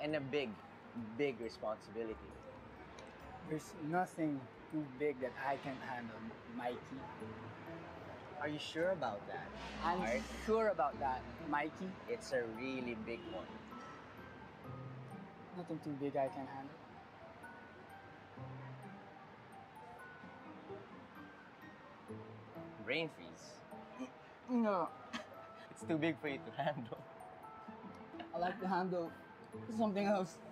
and a big, big responsibility. There's nothing too big that I can handle, Mikey. Are you sure about that? I'm Art? sure about that, Mikey. It's a really big one. Nothing too big I can handle. Brain freeze. No, It's too big for you to handle. I like to handle something else.